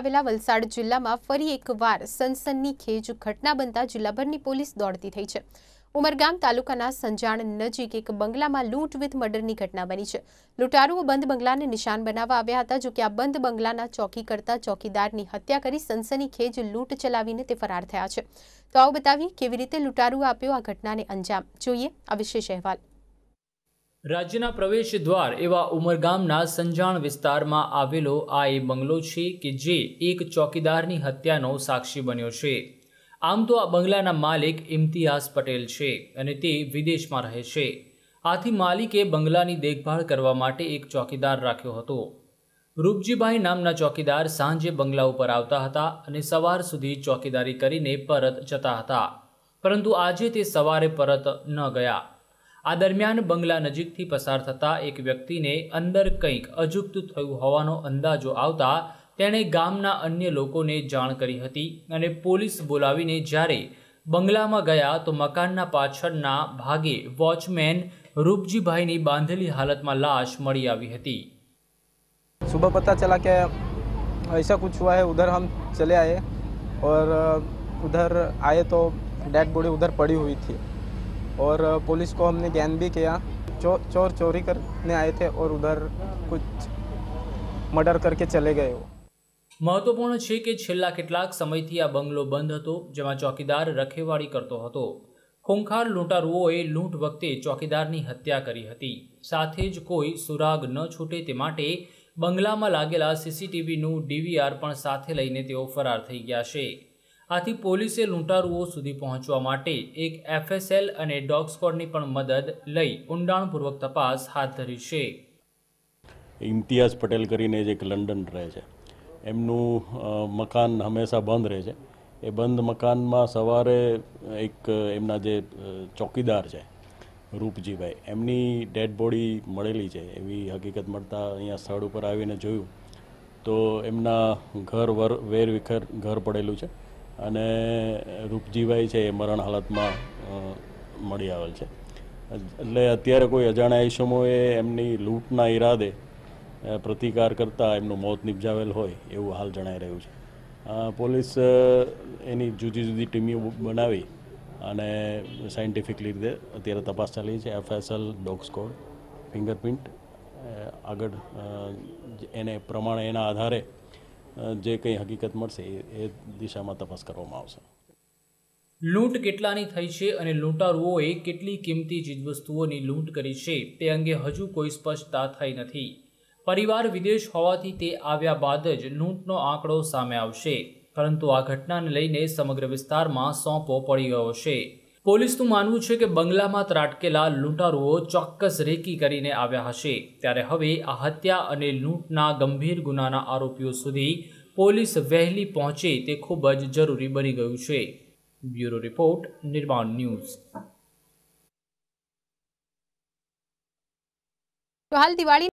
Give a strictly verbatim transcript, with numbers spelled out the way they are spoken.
આવેલા વલસાડ જિલ્લામાં ફરી એકવાર સનસનીખેજ ઘટના બનતા જિલ્લાભરની પોલીસ દોડતી થઈ છે। ઉમરગામ તાલુકાના સંજાણ નજીક એક બંગલામાં લૂંટ વિથ મર્ડરની ઘટના બની છે। લૂંટારુઓ બંધ બંગલાને નિશાન બનાવવા આવ્યા હતા, જો કે આ બંધ બંગલાના ચોકી કરતા ચોકીદારની હત્યા કરી સનસનીખેજ લૂંટ ચલાવીને તે ફરાર થયા છે। તો આવો બતાવીએ કેવી રીતે લૂંટારુઓ આપ્યો આ ઘટનાને અંજામ। જોઈએ આ વિશેષ અહેવાલ। राज्यना प्रवेश द्वार एवं उमरगामना संजाण विस्तारमां आवेलो आ ए बंगलो छे के जे एक चौकीदारनी हत्यानो साक्षी बन्यो छे। आम तो आ बंगलाना मालिक इम्तियाज पटेल छे अने ते विदेशमां रहे छे। आथी मालिके बंगलानी देखभाल करवा माटे एक चौकीदार राख्यो हतो। रूपजीभाई नामना चौकीदार सांजे बंगला उपर आवता हता अने सवार सुधी चौकीदारी करीने परत जता हता, परंतु आजे ते सवारे परत न गया। आ दरमियान बंगला नजीकथी पसार थता एक व्यक्तिने अंदर कंईक अजુગતું थयुं होवानो अंदाजो आवता तेणे गामना अन्य लोकोने जाण करी हती अने पोलीस बोलावीने ज्यारे बंगलामां गया तो मकानना पाछळना भागे वॉचमेन रूपजीभाईनी बांधेली हालतमां लाश मळी आवी हती। सुबह पता चला कि ऐसा कुछ हुआ है। उधर हम चले आए और उधर आए तो डेड बॉडी उधर पड़ी हुई थी और पुलिस को हमने ज्ञान भी किया। चो, चोर चोरी करने आए थे और उधर कुछ मर्डर करके चले गए। वो महत्वपूर्ण है कि छेल्ला केटलाक समयथी आ बंगलो बंध हतो, जेमां चौकीदार रखेवाड़ी करतो हतो। खूंखार लूंटारुओए लूंट वखते चौकीदारनी हत्या करी हती। साथे ज कोई सुराग न छूटे ते माटे बंगलामां लागेला सीसीटीवीनुं डीवीआर पण साथे लईने तेओ फरार थई गया छे। आथी पोलीसे लूंटारुओ सुधी पहोंचवा माटे एक एफएसएल अने डॉग स्क्वॉडनी पण मदद लई ઊંડાણપૂર્વક तपास हाथ धरी छे। इम्तियाज पटेल करीने एक लंडन रहे छे, एमनुं मकान हमेशा बंद रहे छे। ए बंद मकानमां सवारे एक एमना जे चौकीदार छे रूपजीभाई, एमनी डेड बॉडी मळेली छे एवी हकीकत मळता अहींया स्थळ उपर आवीने जोयुं तो एमना घर वर वेर विखर घर पड़ेलुं छे અને રૂપજીભાઈ છે એ મરણ હાલતમાં મળી આવેલ છે। એટલે અત્યારે કોઈ અજાણ્યા ઇસમોએ એમની લૂંટના ઈરાદે પ્રતિકાર કરતાં એમનું મોત નિપજાવેલ હોય એવું હાલ જણાઈ રહ્યું છે। પોલીસ એની જુદી જુદી ટીમો બનાવી અને સાયન્ટિફિક રીતે અત્યારે તપાસ ચાલી છે। એફએસએલ, ડોગ સ્ક્વોડ, ફિંગરપ્રિન્ટ આગળ એને પ્રમાણે એના આધારે जे कई हकीकत मळशे ए दिशामां तपास करवामां आवशे। लूंट केटलानी थई छे अने लूंटारुओए केटली किंमती चीजवस्तुओनी लूंट करी छे ते अंगे हजू कोई स्पष्टता थई नथी। परिवार विदेश होवाथी ते आव्या बाद ज लूंटनो आंकड़ो सामे आवशे, परंतु आ घटनाने लईने समग्र विस्तारमां सोंपो पड़ी गयो छे। पोलीसनुं मानवुं छे के बंगलामां ત્રાટકેલા लूंटारुओ ચોક્કસ રેકી કરીને આવ્યા હશે, ત્યારે હવે આ હત્યા અને લૂંટના ગંભીર ગુનાના આરોપીઓ સુધી પોલીસ વહેલી પહોંચે તે ખૂબ જ જરૂરી બની ગયું છે। Bureau report, Nirman news. તો હાલ દિવાળી